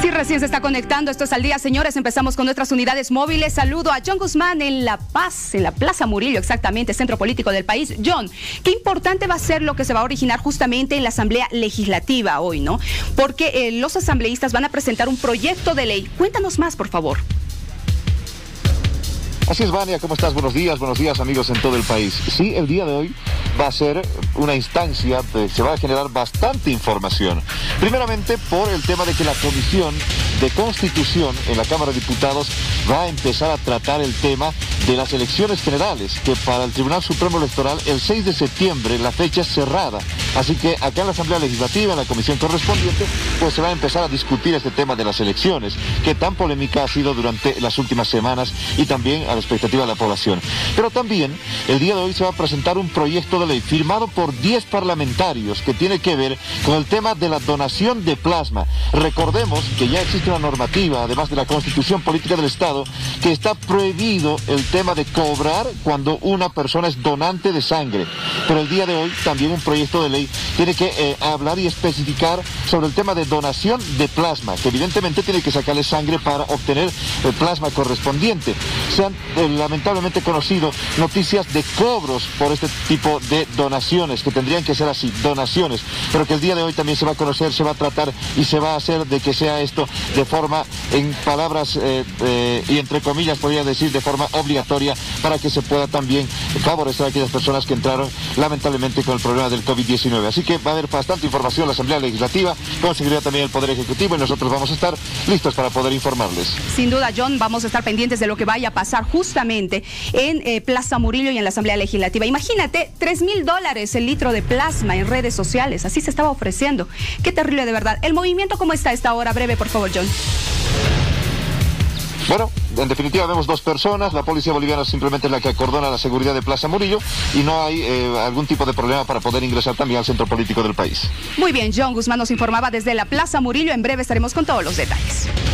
Si recién se está conectando, esto es Al Día, señores. Empezamos con nuestras unidades móviles. Saludo a John Guzmán en La Paz, en la Plaza Murillo, exactamente, centro político del país. John, qué importante va a ser lo que se va a originar justamente en la Asamblea Legislativa hoy, ¿no? Porque los asambleístas van a presentar un proyecto de ley. Cuéntanos más, por favor. Así es, Vania, ¿cómo estás? Buenos días amigos en todo el país. Sí, el día de hoy va a ser una instancia, se va a generar bastante información. Primeramente por el tema de que la Comisión de Constitución en la Cámara de Diputados va a empezar a tratar el tema de las elecciones generales, que para el Tribunal Supremo Electoral el 6 de septiembre la fecha es cerrada. Así que acá en la Asamblea Legislativa, en la comisión correspondiente, pues se va a empezar a discutir este tema de las elecciones, que tan polémica ha sido durante las últimas semanas y también a la expectativa de la población. Pero también el día de hoy se va a presentar un proyecto de ley firmado por 10 parlamentarios que tiene que ver con el tema de la donación de plasma. Recordemos que ya existe una normativa, además de la Constitución Política del Estado, que está prohibido el tema de cobrar cuando una persona es donante de sangre. Pero el día de hoy también un proyecto de ley tiene que hablar y especificar sobre el tema de donación de plasma, que evidentemente tiene que sacarle sangre para obtener el plasma correspondiente. Se han lamentablemente conocido noticias de cobros por este tipo de donaciones, que tendrían que ser así, donaciones, pero que el día de hoy también se va a conocer, se va a tratar y se va a hacer de que sea esto de forma, en palabras y entre comillas podría decir, de forma obligatoria, para que se pueda también favorecer a aquellas personas que entraron lamentablemente con el problema del COVID-19. Así que va a haber bastante información en la Asamblea Legislativa, con seguridad también el Poder Ejecutivo, y nosotros vamos a estar listos para poder informarles. Sin duda, John, vamos a estar pendientes de lo que vaya a pasar justamente en Plaza Murillo y en la Asamblea Legislativa. Imagínate, $3,000 el litro de plasma en redes sociales, así se estaba ofreciendo. Qué terrible, de verdad. ¿El movimiento cómo está a esta hora? Breve, por favor, John. Bueno, en definitiva vemos 2 personas, la policía boliviana simplemente es la que acordona la seguridad de Plaza Murillo y no hay algún tipo de problema para poder ingresar también al centro político del país. Muy bien, John Guzmán nos informaba desde la Plaza Murillo. En breve estaremos con todos los detalles.